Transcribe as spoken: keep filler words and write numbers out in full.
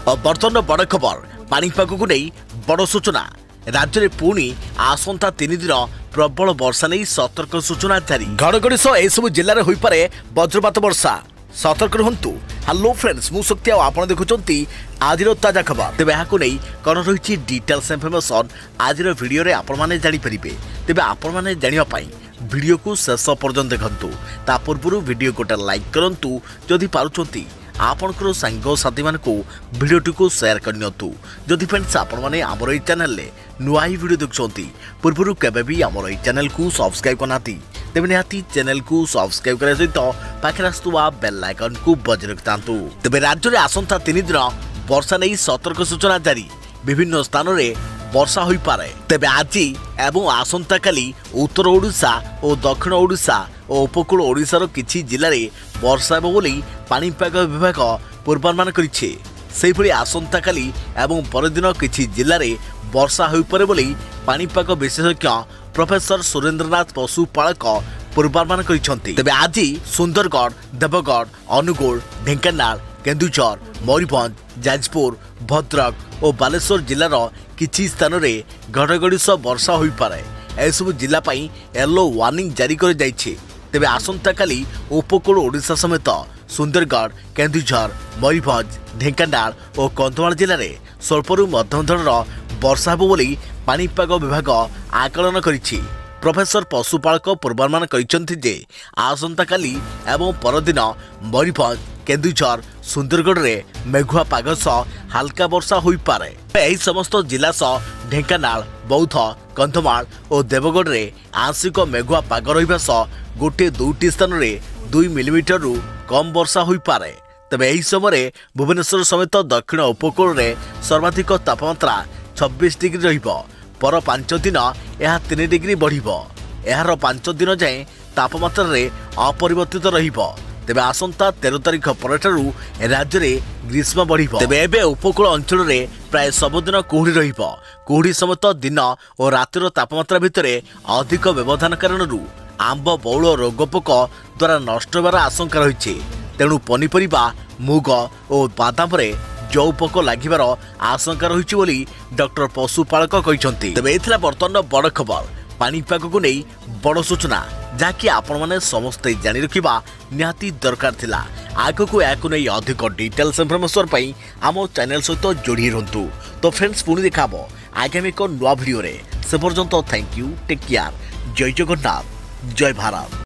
बर्तमान बड़ खबर पाणीपाग को नहीं बड़ सूचना राज्य में पुणी आसंता तीन दिन प्रबल वर्षा नहीं सतर्क सूचना जारी घड़घड़ी सह एसबू जिले में होईपारे वज्रपात वर्षा सतर्क रुहतु। हेलो फ्रेंड्स मु शक्ति आपड़ देखुंत आज ताजा खबर तेज यहाँ कौन रही डिटेल्स इनफर्मेशन आज वीडियो रे आपण मैंने जानीपर तेज आपण मैंने जानापी वीडियो को शेष पर्यंत देखु ता पूर्व वीडियो गोटे लाइक करूँ जदि पार्टी आपणकर सांगसाथी मान भिडटी को शेयर करनी जदि फ्रेंड्स आपण मैंने आमर चैनल नुआ ही वीडियो देखुं पूर्व केबे भी आमर चैनल को सब्सक्राइब करना तेज निहाती चैनल को सब्सक्राइब करने सहित पाखे आसुवा बेल आइकन को बजाय रखिता तेज राज्य में आसंता तीन दिन वर्षा नहीं सतर्क सूचना जारी विभिन्न स्थान में वर्षा हो पारे तेज आज एवं आसंता काली उत्तर ओडिशा और दक्षिण ओडिशा और उपकूल ओडिशार किछि जिले में वर्षा हेबो बोली पाणीपाग विभाग पूर्वानुमान करिछि। सेहिभଳି आसंता काली एवं परदिन किछि जिले में वर्षा हो पारे बोली पाणीपाग विशेषज्ञ प्रोफेसर सुरेंद्रनाथ पशुपालक पूर्वानुमान करिसेंति। तेबे आज सुंदरगढ़ देवगढ़ अनुगुल ढेंकानाल केन्दुझर मयूरभंज जाजपुर भद्रक और बालेश्वर जिलार किछि स्थान में घड़घड़ी सह वर्षा हो पारे एसबू जिला येलो वार्निंग जारी कर जाइछि। तेबे आसंता काली उपकूल ओडिशा समेत सुंदरगढ़ केन्दुझर मयूरभंज ढेंकानाल और कंधमाल जिले में स्वल्परू मध्यम धरणर वर्षा हेबो बोली पाणीपाग विभाग आकलन करिछि। प्रोफेसर पशुपालक पूर्वानुमान करिसेंति जे आसंता काली एवं परदिन मयूरभंज केन्दुझर सुंदरगढ़ में मेघुआ पाग सह हल्का वर्षा हो पारे यही समस्त जिला सह ढेंकानाल बौद्ध कंधमाल और देवगढ़ में आंशिक मेघुआ पाग रहिबा सह गोटे दुईटी स्थान में दुई मिलीमीटर रु कम वर्षा हो पारे। तेज यही समय भुवनेश्वर समेत दक्षिण उपकूल में सर्वाधिक तापमात्रा छब्बीस डिग्री रहिबो पर पांच दिन यह तीन डिग्री बढ़िबो यार पांच दिन जाए तापमात्रा रे अपरिवर्तित रहिबो। तेबे आसंता तेरह तारीख पर राज्य में ग्रीष्म बढ़िबो। तेबे एबे उपकूल अंचल में प्राय सबुदिन कुहुड़ी रहिबो कुहुड़ी समेत दिन और रातिर तापमात्रा भितर अधिक व्यवधान कारण आंब बौल रोगपोक द्वारा नष्ट होबार आशंका रही तेणु पनीपरिबा मुग और बादाम रे जौ पोक लागिबार आशंका रही बोली डॉक्टर पशुपालक कहते। तेबे एथिला बर्तमान बड़ खबर पाणीपाग को नहीं बड़ सूचना जहाँकि आपण मैंने समस्ते जानी रखा निहाती दरकार थिला। आग को या नहीं अधिक डिटेल्स इनफर्मेशन पाई आम चैनल सहित जोड़ी रुहतु। तो फ्रेंड्स पुणी देखा आगामी एक नुआ वीडियो रे से पर्यंत थैंक यू टेक केयर जय जगन्नाथ जय भारत।